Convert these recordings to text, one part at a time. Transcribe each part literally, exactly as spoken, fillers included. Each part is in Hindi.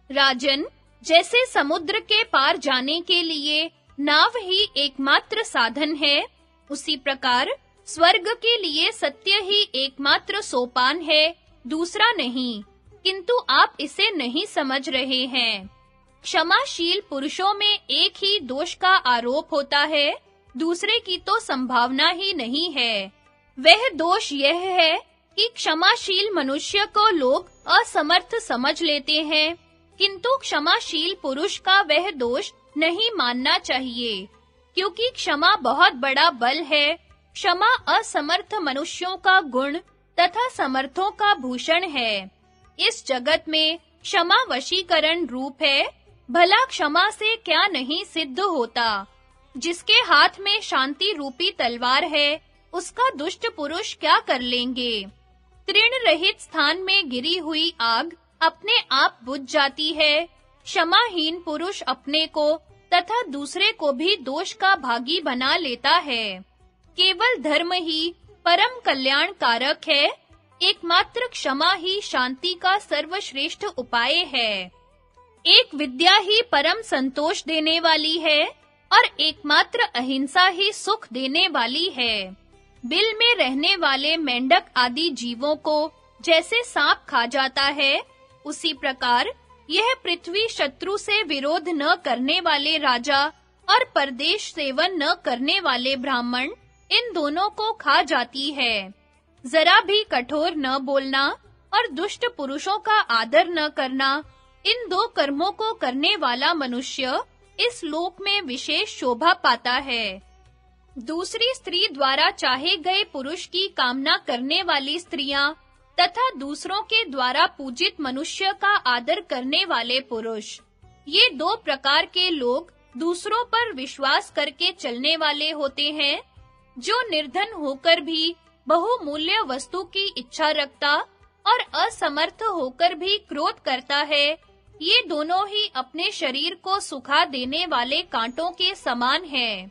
राजन, जैसे समुद्र के पार जाने के लिए नाव ही एकमात्र साधन है, उसी प्रकार स्वर्ग के लिए सत्य ही एकमात्र सोपान है, दूसरा नहीं। किंतु आप इसे नहीं समझ रहे हैं। क्षमाशील पुरुषों में एक ही दोष का आरोप होता है, दूसरे की तो संभावना ही नहीं है। वह दोष यह है कि क्षमाशील मनुष्य को लोग असमर्थ समझ लेते हैं, किंतु क्षमाशील पुरुष का वह दोष नहीं मानना चाहिए, क्योंकि क्षमा बहुत बड़ा बल है। क्षमा असमर्थ मनुष्यों का गुण तथा समर्थों का भूषण है। इस जगत में क्षमा वशीकरण रूप है। भला क्षमा से क्या नहीं सिद्ध होता। जिसके हाथ में शांति रूपी तलवार है, उसका दुष्ट पुरुष क्या कर लेंगे। तृण रहित स्थान में गिरी हुई आग अपने आप बुझ जाती है। क्षमाहीन पुरुष अपने को तथा दूसरे को भी दोष का भागी बना लेता है। केवल धर्म ही परम कल्याण कारक है। एकमात्र क्षमा ही शांति का सर्वश्रेष्ठ उपाय है। एक विद्या ही परम संतोष देने वाली है और एकमात्र अहिंसा ही सुख देने वाली है। बिल में रहने वाले मेंढक आदि जीवों को जैसे सांप खा जाता है, उसी प्रकार यह पृथ्वी शत्रु से विरोध न करने वाले राजा और परदेश सेवन न करने वाले ब्राह्मण, इन दोनों को खा जाती है। जरा भी कठोर न बोलना और दुष्ट पुरुषों का आदर न करना, इन दो कर्मों को करने वाला मनुष्य इस लोक में विशेष शोभा पाता है। दूसरी स्त्री द्वारा चाहे गए पुरुष की कामना करने वाली स्त्रियां तथा दूसरों के द्वारा पूजित मनुष्य का आदर करने वाले पुरुष, ये दो प्रकार के लोग दूसरों पर विश्वास करके चलने वाले होते हैं। जो निर्धन होकर भी बहुमूल्य वस्तु की इच्छा रखता और असमर्थ होकर भी क्रोध करता है, ये दोनों ही अपने शरीर को सुखा देने वाले कांटों के समान हैं।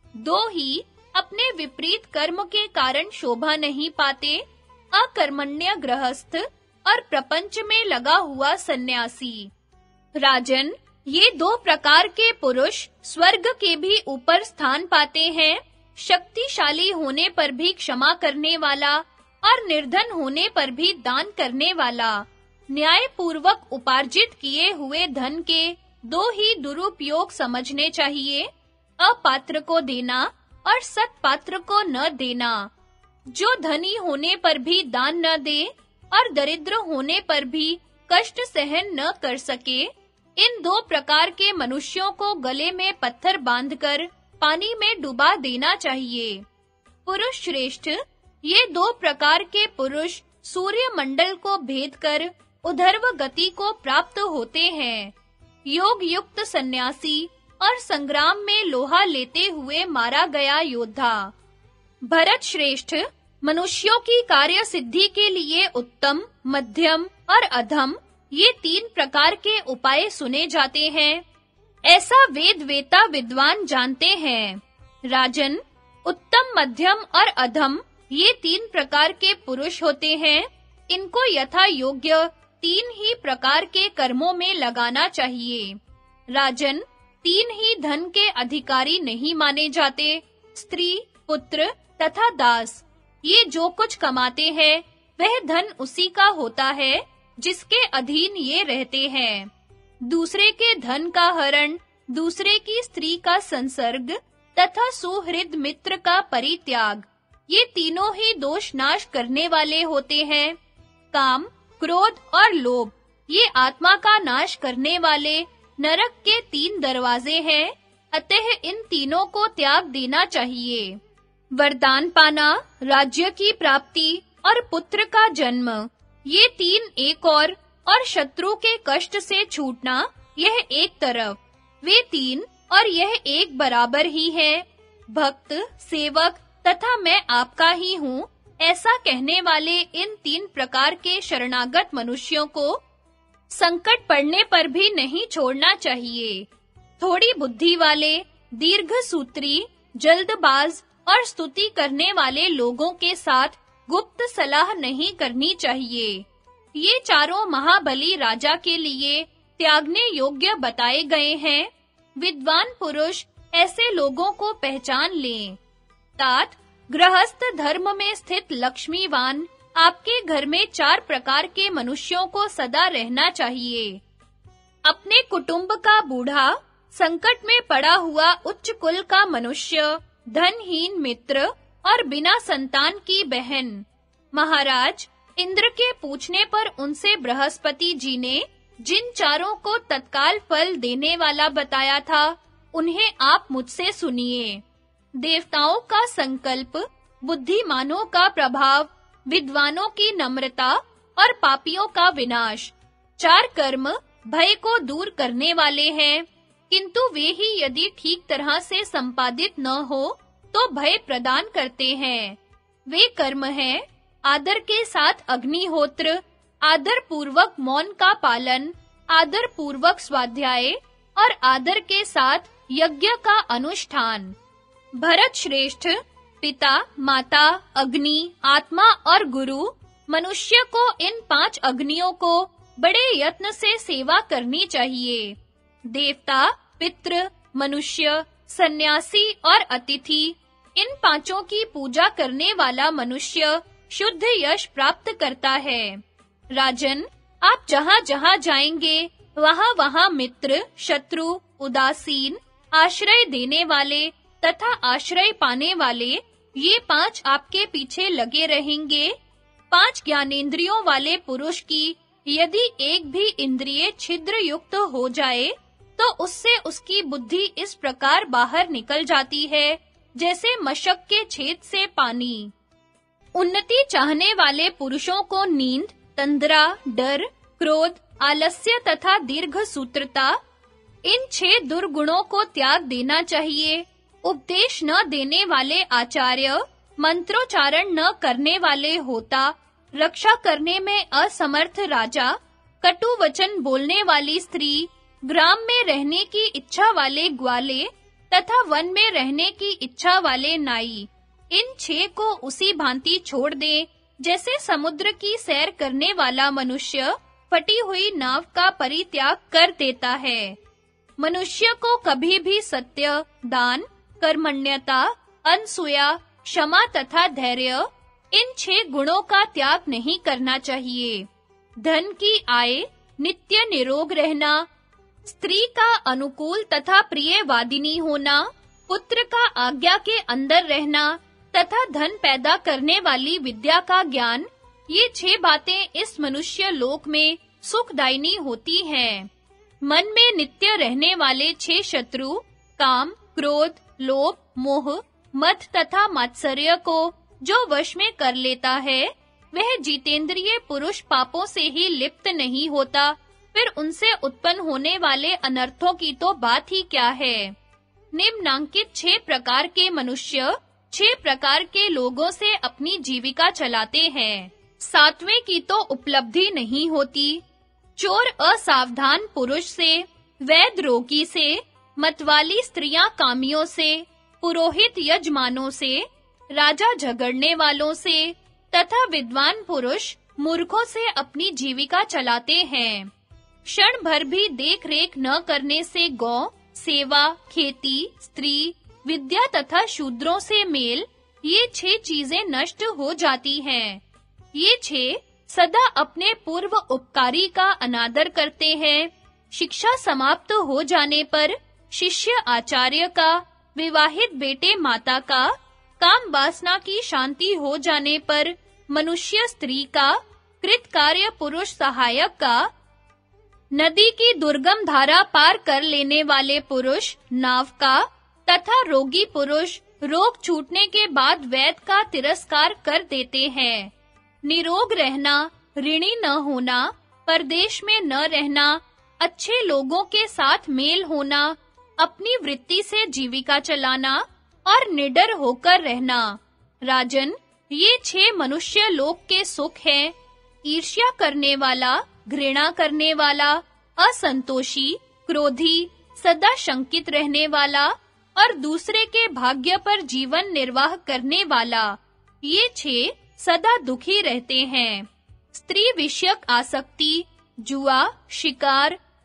दो ही अपने विपरीत कर्म के कारण शोभा नहीं पाते, अकर्मण्य गृहस्थ और प्रपंच में लगा हुआ सन्यासी। राजन, ये दो प्रकार के पुरुष स्वर्ग के भी ऊपर स्थान पाते हैं। शक्तिशाली होने पर भी क्षमा करने वाला और निर्धन होने पर भी दान करने वाला। न्याय पूर्वक उपार्जित किए हुए धन के दो ही दुरुपयोग समझने चाहिए, अपात्र को देना और सत्पात्र को न देना। जो धनी होने पर भी दान न दे और दरिद्र होने पर भी कष्ट सहन न कर सके, इन दो प्रकार के मनुष्यों को गले में पत्थर बांधकर पानी में डुबा देना चाहिए। पुरुष श्रेष्ठ, ये दो प्रकार के पुरुष सूर्य मंडल को भेद कर उधर्व गति को प्राप्त होते हैं। योग युक्त सन्यासी और संग्राम में लोहा लेते हुए मारा गया योद्धा। भरत श्रेष्ठ, मनुष्यों की कार्य सिद्धि के लिए उत्तम, मध्यम और अधम, ये तीन प्रकार के उपाय सुने जाते हैं। ऐसा वेद वेता विद्वान जानते हैं। राजन, उत्तम, मध्यम और अधम, ये तीन प्रकार के पुरुष होते हैं। इनको यथा योग्य तीन ही प्रकार के कर्मों में लगाना चाहिए। राजन, तीन ही धन के अधिकारी नहीं माने जाते। स्त्री, पुत्र तथा दास, ये जो कुछ कमाते हैं, वह धन उसी का होता है जिसके अधीन ये रहते हैं। दूसरे के धन का हरण, दूसरे की स्त्री का संसर्ग तथा सुहृद मित्र का परित्याग, ये तीनों ही दोष नाश करने वाले होते हैं। काम, क्रोध और लोभ, ये आत्मा का नाश करने वाले नरक के तीन दरवाजे हैं। अतः इन तीनों को त्याग देना चाहिए। वरदान पाना, राज्य की प्राप्ति और पुत्र का जन्म, ये तीन एक और और शत्रु के कष्ट से छूटना, यह एक तरफ। वे तीन और यह एक बराबर ही है। भक्त, सेवक तथा मैं आपका ही हूँ, ऐसा कहने वाले इन तीन प्रकार के शरणागत मनुष्यों को संकट पड़ने पर भी नहीं छोड़ना चाहिए। थोड़ी बुद्धि वाले, दीर्घसूत्री, जल्दबाज और स्तुति करने वाले लोगों के साथ गुप्त सलाह नहीं करनी चाहिए। ये चारों महाबली राजा के लिए त्यागने योग्य बताए गए हैं। विद्वान पुरुष ऐसे लोगों को पहचान लें। तात, गृहस्थ धर्म में स्थित लक्ष्मीवान आपके घर में चार प्रकार के मनुष्यों को सदा रहना चाहिए। अपने कुटुंब का बूढ़ा, संकट में पड़ा हुआ उच्च कुल का मनुष्य, धनहीन मित्र और बिना संतान की बहन। महाराज, इंद्र के पूछने पर उनसे बृहस्पति जी ने जिन चारों को तत्काल फल देने वाला बताया था, उन्हें आप मुझसे सुनिए। देवताओं का संकल्प, बुद्धिमानों का प्रभाव, विद्वानों की नम्रता और पापियों का विनाश। चार कर्म भय को दूर करने वाले हैं, किंतु वे ही यदि ठीक तरह से संपादित न हो तो भय प्रदान करते हैं। वे कर्म हैं आदर के साथ अग्निहोत्र, आदर पूर्वक मौन का पालन, आदर पूर्वक स्वाध्याय और आदर के साथ यज्ञ का अनुष्ठान। भरत श्रेष्ठ, पिता, माता, अग्नि, आत्मा और गुरु, मनुष्य को इन पांच अग्नियों को बड़े यत्न से सेवा करनी चाहिए। देवता, पितृ, मनुष्य, सन्यासी और अतिथि, इन पांचों की पूजा करने वाला मनुष्य शुद्ध यश प्राप्त करता है। राजन, आप जहां-जहां जाएंगे, वहां-वहां मित्र, शत्रु, उदासीन, आश्रय देने वाले तथा आश्रय पाने वाले, ये पांच आपके पीछे लगे रहेंगे। पांच ज्ञानेंद्रियों वाले पुरुष की यदि एक भी इंद्रिय छिद्र युक्त हो जाए, तो उससे उसकी बुद्धि इस प्रकार बाहर निकल जाती है, जैसे मशक के छेद से पानी। उन्नति चाहने वाले पुरुषों को नींद, तंद्रा, डर, क्रोध, आलस्य तथा दीर्घ सूत्रता, इन छह दुर्गुणों को त्याग देना चाहिए। उपदेश न देने वाले आचार्य, मंत्रोच्चारण न करने वाले होता, रक्षा करने में असमर्थ राजा, कटु वचन बोलने वाली स्त्री, ग्राम में रहने की इच्छा वाले ग्वाले तथा वन में रहने की इच्छा वाले नाई, इन छह को उसी भांति छोड़ दें जैसे समुद्र की सैर करने वाला मनुष्य फटी हुई नाव का परित्याग कर देता है। मनुष्य को कभी भी सत्य, दान, कर्मण्यता, अनसूया, क्षमा तथा धैर्य, इन छह गुणों का त्याग नहीं करना चाहिए। धन की आय, नित्य निरोग रहना, स्त्री का अनुकूल तथा प्रिय वादिनी होना, पुत्र का आज्ञा के अंदर रहना तथा धन पैदा करने वाली विद्या का ज्ञान, ये छह बातें इस मनुष्य लोक में सुखदायिनी होती हैं। मन में नित्य रहने वाले छह शत्रु, काम, क्रोध, लोभ, मोह, मद तथा मात्सर्य को जो वश में कर लेता है, वह जितेंद्रिय पुरुष पापों से ही लिप्त नहीं होता, फिर उनसे उत्पन्न होने वाले अनर्थों की तो बात ही क्या है। निम्नांकित छह प्रकार के मनुष्य छह प्रकार के लोगों से अपनी जीविका चलाते हैं। सातवें की तो उपलब्धि नहीं होती। चोर असावधान पुरुष से, वैद रोगी से, मतवाली स्त्रियां कामियों से, पुरोहित यजमानों से, राजा झगड़ने वालों से तथा विद्वान पुरुष मूर्खों से अपनी जीविका चलाते हैं। क्षण भर भी देख रेख न करने से गौ, सेवा, खेती, स्त्री, विद्या तथा शूद्रों से मेल, ये छह चीजें नष्ट हो जाती हैं। ये छह सदा अपने पूर्व उपकारी का अनादर करते हैं। शिक्षा समाप्त हो जाने पर शिष्य आचार्य का, विवाहित बेटे माता का, काम वासना की शांति हो जाने पर मनुष्य स्त्री का, कृतकार्य पुरुष सहायक का, नदी की दुर्गम धारा पार कर लेने वाले पुरुष नाव का तथा रोगी पुरुष रोग छूटने के बाद वैद्य का तिरस्कार कर देते हैं। निरोग रहना, ऋणी न होना, परदेश में न रहना, अच्छे लोगों के साथ मेल होना, अपनी वृत्ति से जीविका चलाना और निडर होकर रहना। राजन, ये छह मनुष्य लोक के सुख हैं। ईर्ष्या करने वाला, घृणा करने वाला, असंतोषी, क्रोधी, सदा शंकित रहने वाला और दूसरे के भाग्य पर जीवन निर्वाह करने वाला, ये छह सदा दुखी रहते हैं। स्त्री विषयक आसक्ति, जुआ, शिकार,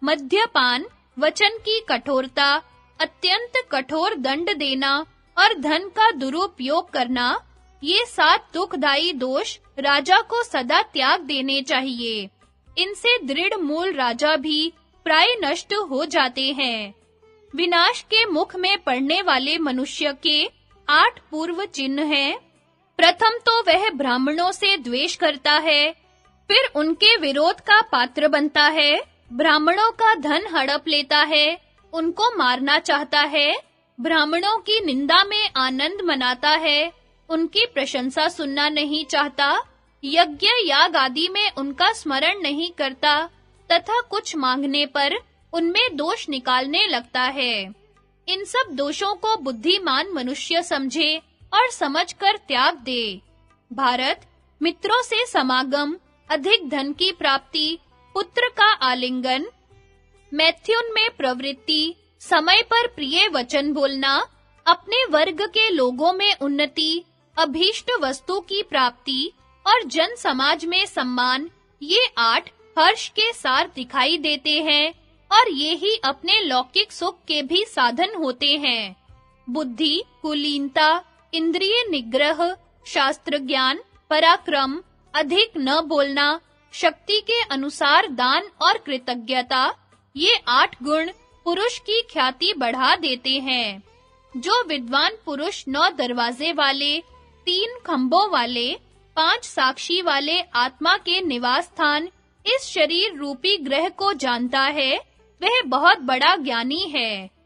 मद्यपान, वचन की कठोरता, अत्यंत कठोर दंड देना और धन का दुरुपयोग करना, ये सात दुखदाई दोष राजा को सदा त्याग देने चाहिए। इनसे दृढ़ मूल राजा भी प्राय नष्ट हो जाते हैं। विनाश के मुख में पड़ने वाले मनुष्य के आठ पूर्व चिन्ह हैं। प्रथम तो वह ब्राह्मणों से द्वेष करता है, फिर उनके विरोध का पात्र बनता है, ब्राह्मणों का धन हड़प लेता है, उनको मारना चाहता है, ब्राह्मणों की निंदा में आनंद मनाता है, उनकी प्रशंसा सुनना नहीं चाहता, यज्ञ याग आदि में उनका स्मरण नहीं करता तथा कुछ मांगने पर उनमें दोष निकालने लगता है। इन सब दोषों को बुद्धिमान मनुष्य समझे और समझकर त्याग दे। भारत, मित्रों से समागम, अधिक धन की प्राप्ति, पुत्र का आलिंगन, मैथुन में प्रवृत्ति, समय पर प्रिय वचन बोलना, अपने वर्ग के लोगों में उन्नति, अभीष्ट वस्तु की प्राप्ति और जन समाज में सम्मान, ये आठ हर्ष के सार दिखाई देते हैं और ये ही अपने लौकिक सुख के भी साधन होते हैं। बुद्धि, कुलीनता, इंद्रिय निग्रह, शास्त्र ज्ञान, पराक्रम, अधिक न बोलना, शक्ति के अनुसार दान और कृतज्ञता, ये आठ गुण पुरुष की ख्याति बढ़ा देते हैं। जो विद्वान पुरुष नौ दरवाजे वाले, तीन खंभों वाले, पांच साक्षी वाले आत्मा के निवास स्थान, इस शरीर रूपी ग्रह को जानता है, वह बहुत बड़ा ज्ञानी है।